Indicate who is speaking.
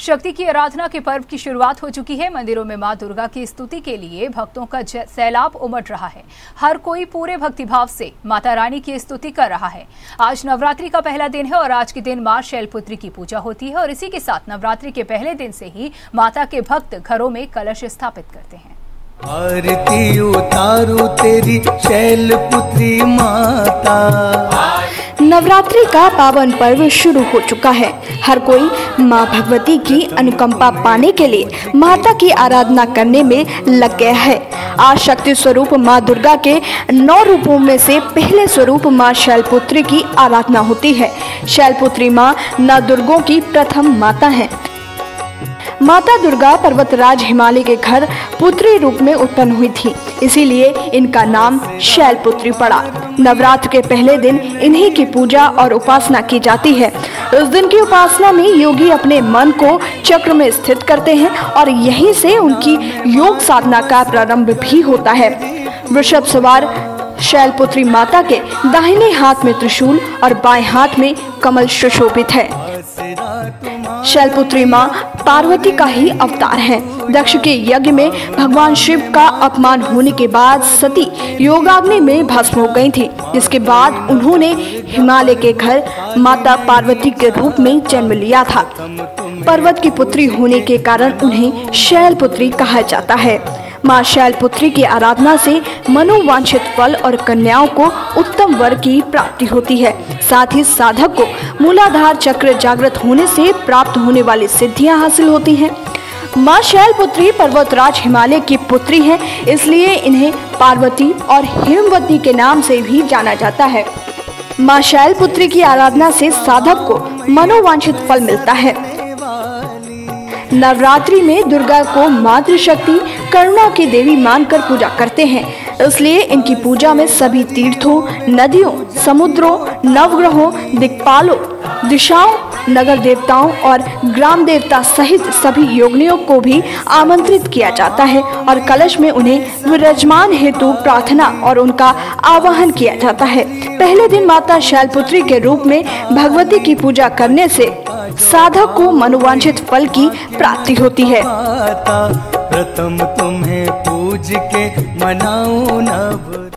Speaker 1: शक्ति की आराधना के पर्व की शुरुआत हो चुकी है। मंदिरों में मां दुर्गा की स्तुति के लिए भक्तों का सैलाब उमड़ रहा है। हर कोई पूरे भक्तिभाव से माता रानी की स्तुति कर रहा है। आज नवरात्रि का पहला दिन है और आज के दिन मां शैलपुत्री की पूजा होती है और इसी के साथ नवरात्रि के पहले दिन से ही माता के भक्त घरों में कलश स्थापित करते हैं।
Speaker 2: आरती उतारू तेरी शैलपुत्री माता।
Speaker 3: नवरात्रि का पावन पर्व शुरू हो चुका है। हर कोई मां भगवती की अनुकंपा पाने के लिए माता की आराधना करने में लग गया है। आज शक्ति स्वरूप मां दुर्गा के 9 रूपों में से पहले स्वरूप मां शैलपुत्री की आराधना होती है। शैलपुत्री मां नवदुर्गों की प्रथम माता है। माता दुर्गा पर्वतराज हिमालय के घर पुत्री रूप में उत्पन्न हुई थी, इसीलिए इनका नाम शैलपुत्री पड़ा। नवरात्र के पहले दिन इन्हीं की पूजा और उपासना की जाती है। उस दिन की उपासना में योगी अपने मन को चक्र में स्थित करते हैं और यहीं से उनकी योग साधना का प्रारंभ भी होता है। वृषभ सवार शैलपुत्री माता के दाहिने हाथ में त्रिशूल और बाएं हाथ में कमल सुशोभित है। शैलपुत्री मां पार्वती का ही अवतार है। दक्ष के यज्ञ में भगवान शिव का अपमान होने के बाद सती योगाग्नि में भस्म हो गई थी, जिसके बाद उन्होंने हिमालय के घर माता पार्वती के रूप में जन्म लिया था। पर्वत की पुत्री होने के कारण उन्हें शैलपुत्री कहा जाता है। मां शैलपुत्री की आराधना से मनोवांछित फल और कन्याओं को उत्तम वर की प्राप्ति होती है। साथ ही साधक को मूलाधार चक्र जागृत होने से प्राप्त होने वाली सिद्धियां हासिल होती हैं। मां शैलपुत्री पर्वतराज हिमालय की पुत्री हैं, इसलिए इन्हें पार्वती और हिमवती के नाम से भी जाना जाता है। मां शैलपुत्री की आराधना से साधक को मनोवांछित फल मिलता है। नवरात्रि में दुर्गा को मातृशक्ति करुणा की देवी मानकर पूजा करते हैं, इसलिए इनकी पूजा में सभी तीर्थों, नदियों, समुद्रों, नवग्रहों, दिक्पालों, दिशाओं, नगर देवताओं और ग्राम देवता सहित सभी योगिनियों को भी आमंत्रित किया जाता है और कलश में उन्हें विराजमान हेतु प्रार्थना और उनका आवाहन किया जाता है। पहले दिन माता शैलपुत्री के रूप में भगवती की पूजा करने से साधक को मनोवांछित फल की प्राप्ति होती है।
Speaker 2: प्रथम तुम्हें पूज के मनाऊं नव